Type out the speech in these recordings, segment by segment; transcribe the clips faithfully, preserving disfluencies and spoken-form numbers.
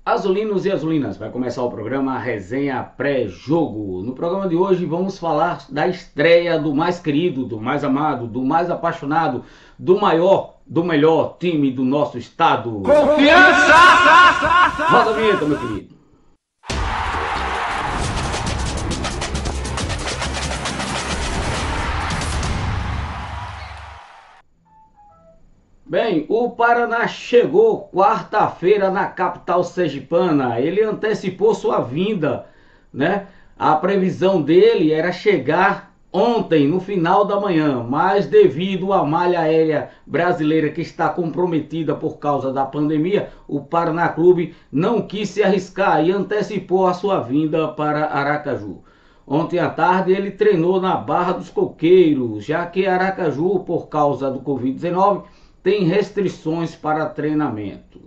Azulinos e azulinas, vai começar o programa Resenha Pré-Jogo. No programa de hoje vamos falar da estreia do mais querido, do mais amado, do mais apaixonado, do maior, do melhor time do nosso estado. Confiança! Roda a vinheta, meu querido. Bem, o Paraná chegou quarta-feira na capital sergipana. Ele antecipou sua vinda, né? A previsão dele era chegar ontem, no final da manhã, mas devido à malha aérea brasileira que está comprometida por causa da pandemia, o Paraná Clube não quis se arriscar e antecipou a sua vinda para Aracaju. Ontem à tarde ele treinou na Barra dos Coqueiros, já que Aracaju, por causa do covid dezenove, tem restrições para treinamentos.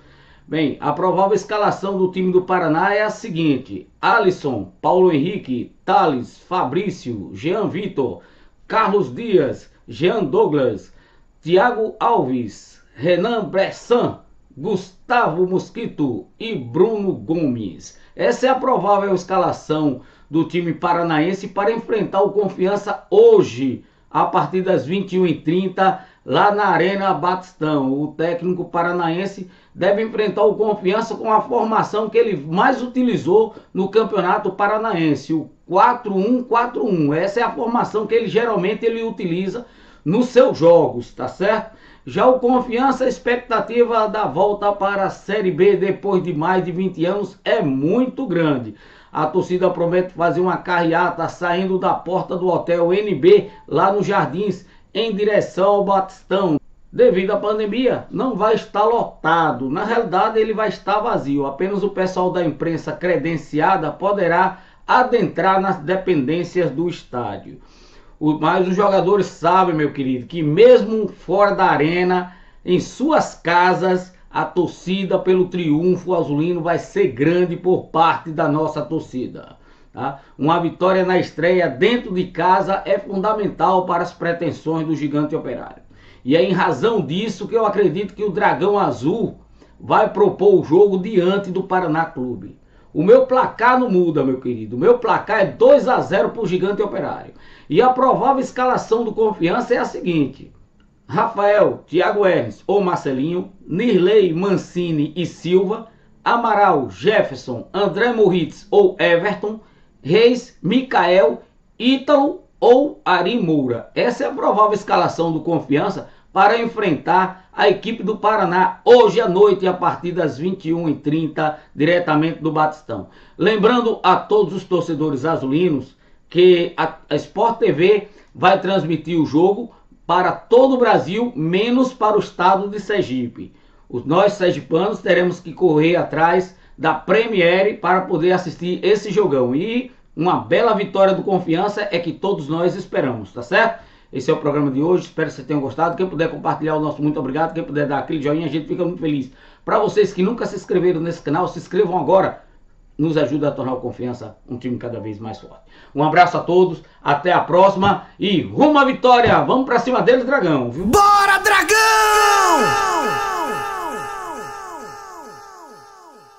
Bem, a provável escalação do time do Paraná é a seguinte: Alisson, Paulo Henrique, Thales, Fabrício, Jean Vitor, Carlos Dias, Jean Douglas, Thiago Alves, Renan Bressan, Gustavo Mosquito e Bruno Gomes. Essa é a provável escalação do time paranaense para enfrentar o Confiança hoje, a partir das vinte e uma e trinta, lá na Arena Batistão. O técnico paranaense deve enfrentar o Confiança com a formação que ele mais utilizou no Campeonato Paranaense, o quatro um quatro um. Essa é a formação que ele geralmente ele utiliza nos seus jogos, tá certo? Já o Confiança, a expectativa da volta para a Série B depois de mais de vinte anos é muito grande. A torcida promete fazer uma carreata saindo da porta do Hotel N B, lá nos Jardins, em direção ao Batistão. Devido à pandemia, não vai estar lotado. Na realidade, ele vai estar vazio. Apenas o pessoal da imprensa credenciada poderá adentrar nas dependências do estádio. Mas os jogadores sabem, meu querido, que mesmo fora da arena, em suas casas, a torcida pelo triunfo azulino vai ser grande por parte da nossa torcida. Tá? Uma vitória na estreia dentro de casa é fundamental para as pretensões do Gigante Operário. E é em razão disso que eu acredito que o Dragão Azul vai propor o jogo diante do Paraná Clube. O meu placar não muda, meu querido. O meu placar é dois a zero para o Gigante Operário. E a provável escalação do Confiança é a seguinte: Rafael, Thiago Hermes ou Marcelinho, Nirley, Mancini e Silva, Amaral, Jefferson, André Moritz ou Everton, Reis, Micael, Ítalo ou Ari Moura. Essa é a provável escalação do Confiança para enfrentar a equipe do Paraná hoje à noite a partir das vinte e uma e trinta, diretamente do Batistão. Lembrando a todos os torcedores azulinos que a, a Sport T V vai transmitir o jogo para todo o Brasil, menos para o estado de Sergipe. Os nós sergipanos teremos que correr atrás da Premiere para poder assistir esse jogão. E uma bela vitória do Confiança é que todos nós esperamos, tá certo? Esse é o programa de hoje, espero que vocês tenham gostado. Quem puder compartilhar o nosso muito obrigado, quem puder dar aquele joinha, a gente fica muito feliz. Para vocês que nunca se inscreveram nesse canal, se inscrevam agora. Nos ajuda a tornar o Confiança um time cada vez mais forte. Um abraço a todos, até a próxima e rumo à vitória! Vamos pra cima deles, Dragão, viu? Bora, Dragão!